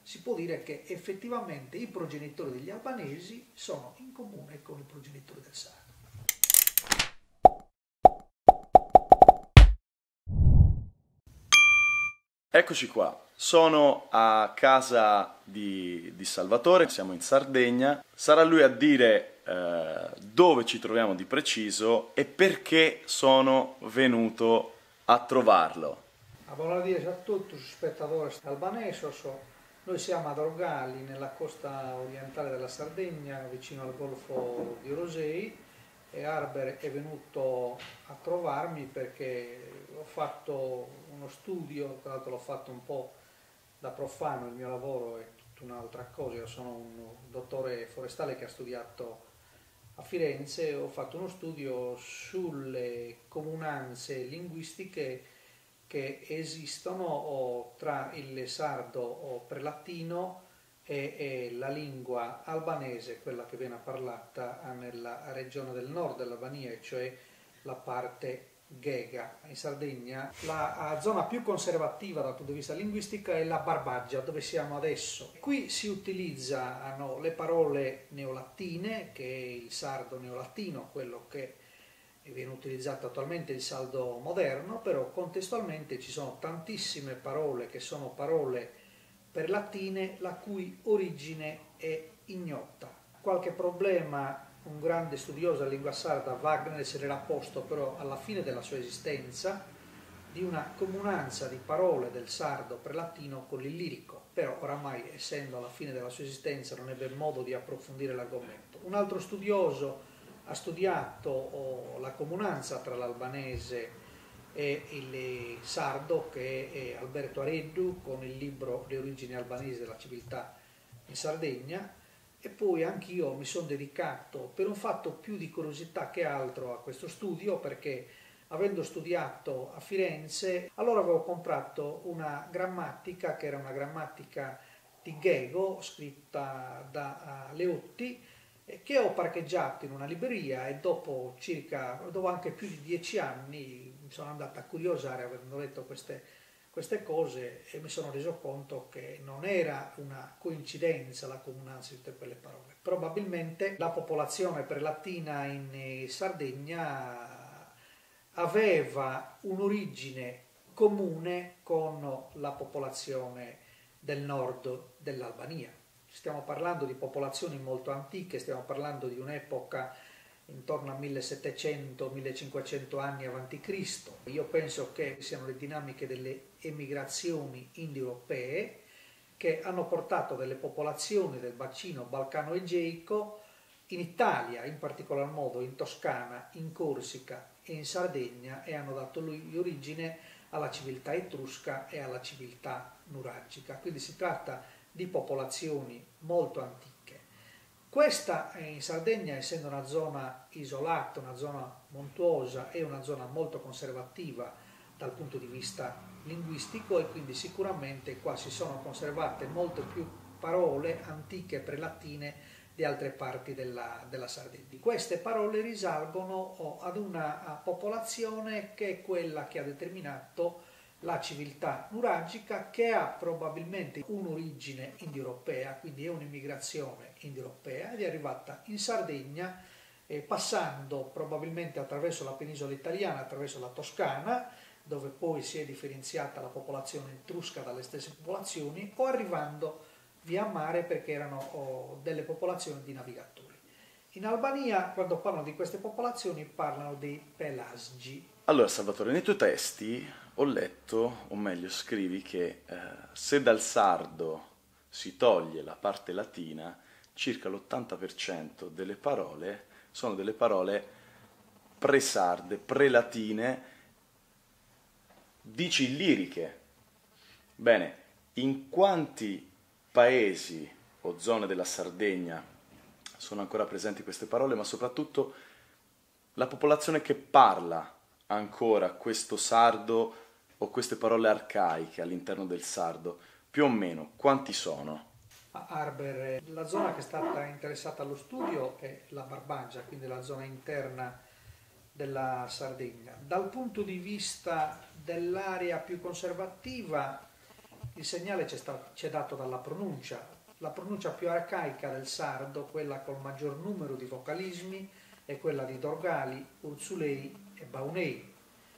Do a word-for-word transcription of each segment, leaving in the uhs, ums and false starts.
si può dire che effettivamente i progenitori degli albanesi sono in comune con i progenitori del sardo. Eccoci qua, sono a casa di, di Salvatore, siamo in Sardegna. Sarà lui a dire eh, dove ci troviamo di preciso e perché sono venuto a trovarlo. Buonasera a tutti i spettatori albanesi. Noi siamo ad Orgali, nella costa orientale della Sardegna, vicino al golfo di Orosei, e Arber è venuto a trovarmi perché ho fatto uno studio, tra l'altro l'ho fatto un po' da profano, il mio lavoro è tutta un'altra cosa. Io sono un dottore forestale che ha studiato a Firenze, ho fatto uno studio sulle comunanze linguistiche che esistono tra il sardo prelatino e, e la lingua albanese, quella che viene parlata nella regione del nord dell'Albania, cioè la parte ghega. In Sardegna la zona più conservativa dal punto di vista linguistico è la Barbagia, dove siamo adesso. Qui si utilizzano le parole neolatine, che è il sardo neolatino, quello che viene utilizzato attualmente il sardo moderno, però contestualmente ci sono tantissime parole che sono parole prelatine la cui origine è ignota. Qualche problema un grande studioso della lingua sarda, Wagner, se l'era posto però alla fine della sua esistenza di una comunanza di parole del sardo prelatino con l'illirico, però oramai, essendo alla fine della sua esistenza, non ebbe modo di approfondire l'argomento. Un altro studioso ha studiato oh, la comunanza tra l'albanese e il sardo, che è Alberto Areddu, con il libro Le origini albanesi della civiltà in Sardegna. E poi anch'io mi sono dedicato, per un fatto più di curiosità che altro, a questo studio, perché avendo studiato a Firenze, allora avevo comprato una grammatica che era una grammatica di Ghego, scritta da Leotti, che ho parcheggiato in una libreria, e dopo circa, dopo anche più di dieci anni, mi sono andata a curiosare avendo letto queste, queste cose, e mi sono reso conto che non era una coincidenza la comunanza di tutte quelle parole. Probabilmente la popolazione prelatina in Sardegna aveva un'origine comune con la popolazione del nord dell'Albania. Stiamo parlando di popolazioni molto antiche, stiamo parlando di un'epoca intorno a millesettecento millecinquecento anni avanti Cristo. Io penso che siano le dinamiche delle emigrazioni indoeuropee che hanno portato delle popolazioni del bacino balcano-egeico in Italia, in particolar modo in Toscana, in Corsica e in Sardegna, e hanno dato origine alla civiltà etrusca e alla civiltà nuragica. Quindi si tratta di popolazioni molto antiche. Questa in Sardegna, essendo una zona isolata, una zona montuosa, è una zona molto conservativa dal punto di vista linguistico, e quindi sicuramente qua si sono conservate molte più parole antiche prelatine di altre parti della, della Sardegna. Queste parole risalgono ad una popolazione che è quella che ha determinato la civiltà nuragica, che ha probabilmente un'origine indoeuropea, quindi è un'immigrazione indoeuropea, ed è arrivata in Sardegna eh, passando probabilmente attraverso la penisola italiana, attraverso la Toscana, dove poi si è differenziata la popolazione etrusca dalle stesse popolazioni, o arrivando via mare, perché erano oh, delle popolazioni di navigatori. In Albania, quando parlano di queste popolazioni, parlano dei pelasgi. Allora, Salvatore, nei tuoi testi ho letto, o meglio scrivi, che eh, se dal sardo si toglie la parte latina, circa l'ottanta per cento delle parole sono delle parole presarde, prelatine, dici illiriche. Bene, in quanti paesi o zone della Sardegna sono ancora presenti queste parole, ma soprattutto la popolazione che parla ancora questo sardo o queste parole arcaiche all'interno del sardo, più o meno quanti sono? A Arber, la zona che è stata interessata allo studio è la Barbagia, quindi la zona interna della Sardegna. Dal punto di vista dell'area più conservativa, il segnale ci è dato dalla pronuncia. La pronuncia più arcaica del sardo, quella col maggior numero di vocalismi, è quella di Dorgali, Urzulei e Baunei.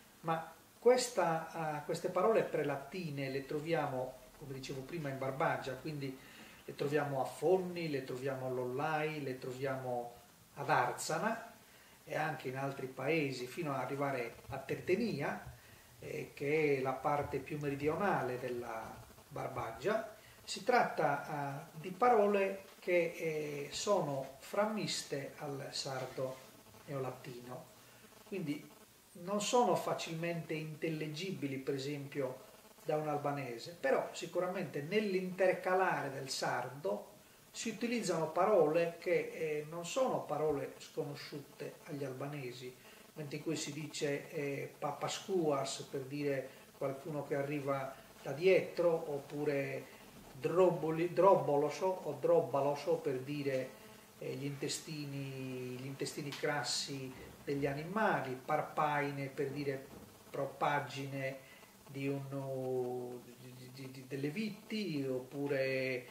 Ma questa, uh, queste parole prelatine le troviamo, come dicevo prima, in Barbagia, quindi le troviamo a Fonni, le troviamo a Lollai, le troviamo ad Arzana e anche in altri paesi, fino ad arrivare a Tertenia, eh, che è la parte più meridionale della Barbagia. Si tratta uh, di parole che eh, sono frammiste al sardo neolatino, quindi non sono facilmente intellegibili, per esempio, da un albanese, però sicuramente nell'intercalare del sardo si utilizzano parole che eh, non sono parole sconosciute agli albanesi, mentre in cui si dice eh, papascuas per dire qualcuno che arriva da dietro, oppure Drobboli, drobboloso o drobbaloso per dire eh, gli, intestini, gli intestini crassi degli animali, parpaine per dire propaggine di uno, di, di, di, delle vitti, oppure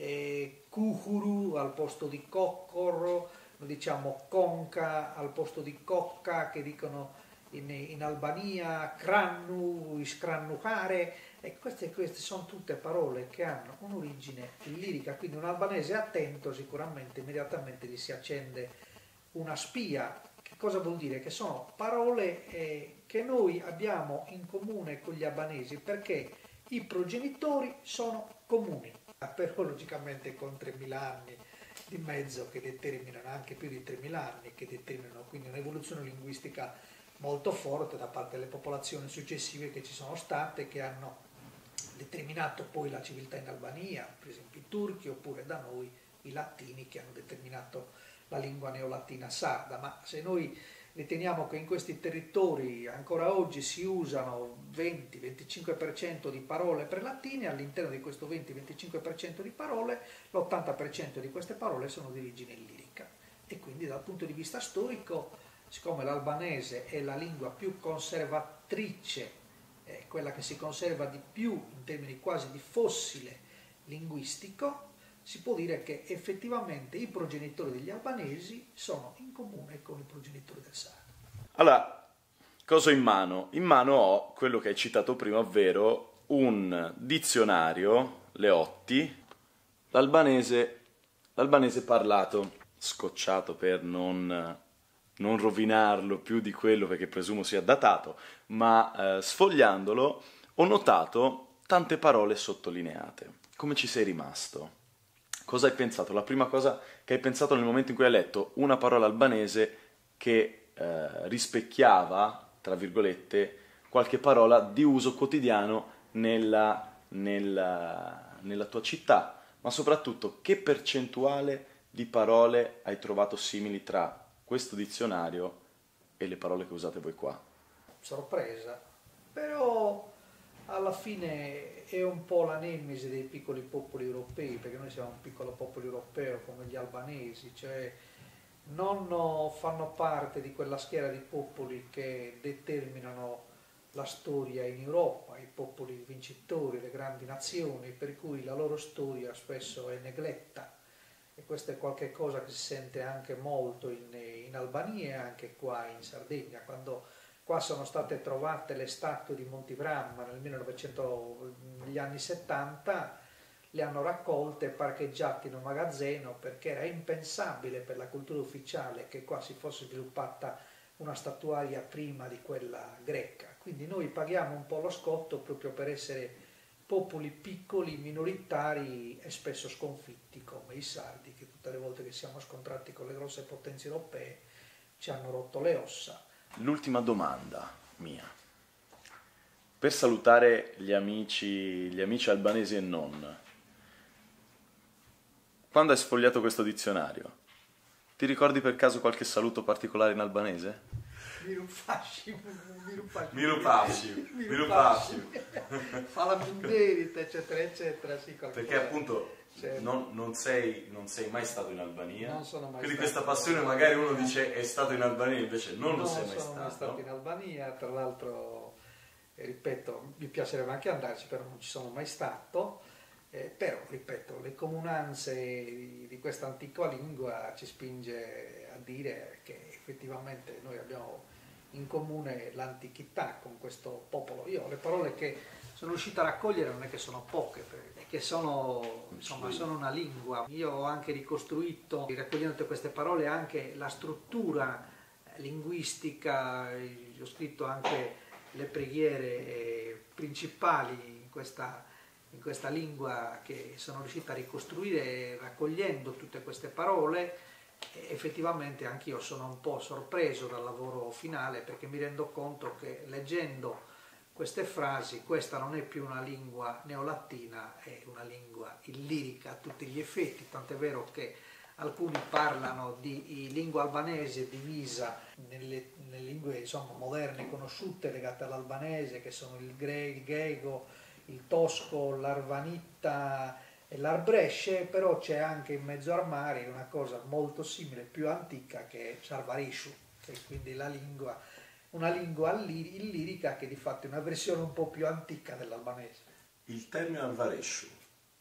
eh, cucuru al posto di coccorro, diciamo conca al posto di cocca, che dicono in, in Albania, crannu, iscrannucare. E queste, queste sono tutte parole che hanno un'origine lirica, quindi un albanese attento sicuramente immediatamente gli si accende una spia. Che cosa vuol dire? Che sono parole eh, che noi abbiamo in comune con gli albanesi, perché i progenitori sono comuni, però logicamente con tremila anni di mezzo che determinano, anche più di tremila anni, che determinano quindi un'evoluzione linguistica molto forte da parte delle popolazioni successive che ci sono state, che hanno determinato poi la civiltà in Albania, per esempio i turchi, oppure da noi i latini che hanno determinato la lingua neolatina sarda. Ma se noi riteniamo che in questi territori ancora oggi si usano venti venticinque per cento di parole prelatine, all'interno di questo venti venticinque per cento di parole, l'ottanta per cento di queste parole sono di origine illirica. E quindi dal punto di vista storico, siccome l'albanese è la lingua più conservatrice, è quella che si conserva di più in termini quasi di fossile linguistico, si può dire che effettivamente i progenitori degli albanesi sono in comune con i progenitori del sardo. Allora, cosa ho in mano? In mano ho quello che hai citato prima, ovvero un dizionario, Leotti, l'albanese, l'albanese parlato, scocciato per non... non rovinarlo più di quello perché presumo sia datato, ma eh, sfogliandolo ho notato tante parole sottolineate. Come ci sei rimasto? Cosa hai pensato? La prima cosa che hai pensato nel momento in cui hai letto una parola albanese che eh, rispecchiava, tra virgolette, qualche parola di uso quotidiano nella, nella, nella tua città, ma soprattutto che percentuale di parole hai trovato simili tra questo dizionario e le parole che usate voi qua? Sorpresa, però alla fine è un po' la nemesi dei piccoli popoli europei, perché noi siamo un piccolo popolo europeo come gli albanesi, cioè non fanno parte di quella schiera di popoli che determinano la storia in Europa, i popoli vincitori, le grandi nazioni, per cui la loro storia spesso è negletta. E questo è qualcosa che si sente anche molto in, in Albania e anche qua in Sardegna, quando qua sono state trovate le statue di Monti Bramma nel millenovecento, negli anni settanta, le hanno raccolte e parcheggiate in un magazzino, perché era impensabile per la cultura ufficiale che qua si fosse sviluppata una statuaria prima di quella greca. Quindi noi paghiamo un po' lo scotto proprio per essere popoli piccoli, minoritari e spesso sconfitti, come i sardi, che tutte le volte che siamo scontrati con le grosse potenze europee ci hanno rotto le ossa. L'ultima domanda mia, per salutare gli amici, gli amici albanesi e non, quando hai sfogliato questo dizionario, ti ricordi per caso qualche saluto particolare in albanese? Mirufashim, Mirupashim, Mirupashim, Fala Minderita, eccetera, eccetera. Sì, perché appunto non, non, sei, non sei mai stato in Albania, non sono mai quindi stato. Questa passione magari uno dice è stato in Albania, invece non, non lo sei mai stato. Non sono mai stato in Albania, tra l'altro e, ripeto, mi piacerebbe anche andarci, però non ci sono mai stato. Eh, però, ripeto, le comunanze di, di questa antica lingua ci spinge a dire che effettivamente noi abbiamo in comune l'antichità con questo popolo. Io le parole che sono riuscito a raccogliere non è che sono poche, perché sono, insomma, sono una lingua. Io ho anche ricostruito, raccogliendo tutte queste parole, anche la struttura linguistica, ho scritto anche le preghiere principali in questa in questa lingua che sono riuscita a ricostruire raccogliendo tutte queste parole. E effettivamente anch'io sono un po' sorpreso dal lavoro finale, perché mi rendo conto che leggendo queste frasi questa non è più una lingua neolatina, è una lingua illirica a tutti gli effetti, tant'è vero che alcuni parlano di lingua albanese divisa nelle, nelle lingue, insomma, moderne conosciute legate all'albanese, che sono il greco, il tosco, l'arvanita e l'arbresce, però c'è anche in mezzo armari una cosa molto simile, più antica, che è Sarvarishu, che è quindi la lingua, una lingua illirica che di fatto è una versione un po' più antica dell'albanese. Il termine Arvareshu,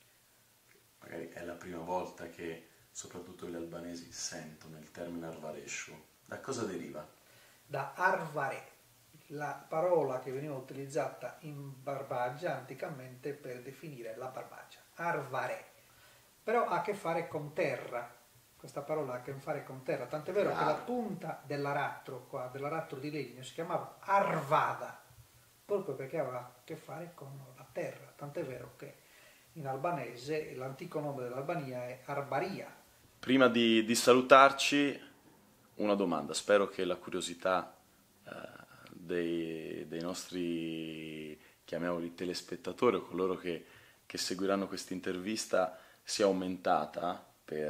magari è la prima volta che soprattutto gli albanesi sentono il termine Arvareshu, da cosa deriva? Da Arvare, la parola che veniva utilizzata in Barbagia anticamente per definire la Barbagia, Arvare, però ha a che fare con terra, questa parola ha a che fare con terra, tant'è vero ah. che la punta dell'aratro, qua, dell'aratro di legno, si chiamava Arvada, proprio perché aveva a che fare con la terra, tant'è vero che in albanese l'antico nome dell'Albania è Arbaria. Prima di, di salutarci, una domanda, spero che la curiosità eh, Dei, dei nostri, chiamiamoli, telespettatori o coloro che, che seguiranno questa intervista sia aumentata per,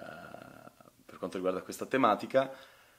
per quanto riguarda questa tematica.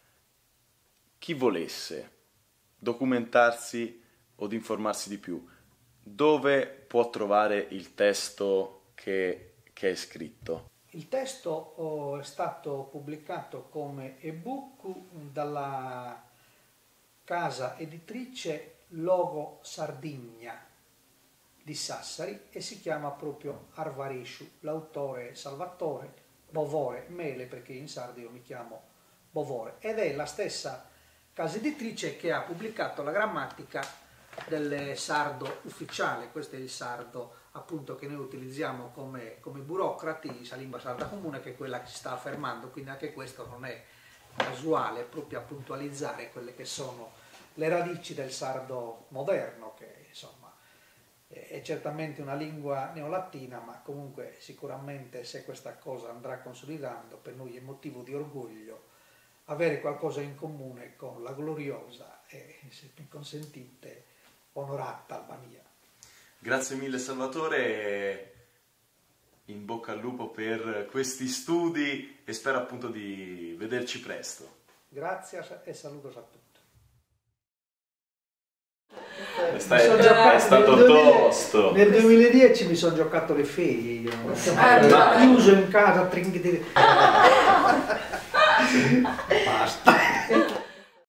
Chi volesse documentarsi o di informarsi di più, dove può trovare il testo che, che è scritto? Il testo oh, è stato pubblicato come ebook dalla casa editrice Logo Sardigna di Sassari e si chiama proprio Arvareshu. L'autore è Salvatore Bovore Mele, perché in sardo io mi chiamo Bovore, ed è la stessa casa editrice che ha pubblicato la grammatica del sardo ufficiale. Questo è il sardo appunto che noi utilizziamo come, come burocrati, la lingua sarda comune, che è quella che si sta affermando, quindi anche questo non è casuale, proprio a puntualizzare quelle che sono le radici del sardo moderno, che insomma è certamente una lingua neolatina, ma comunque sicuramente, se questa cosa andrà consolidando, per noi è motivo di orgoglio avere qualcosa in comune con la gloriosa e, se mi consentite, onorata Albania. Grazie mille Salvatore, in bocca al lupo per questi studi e spero appunto di vederci presto. Grazie e saluto a tutti. È, sta, è stato nel duemila, tosto. Nel duemiladieci mi sono giocato le ferie, io. Ah, chiuso in casa.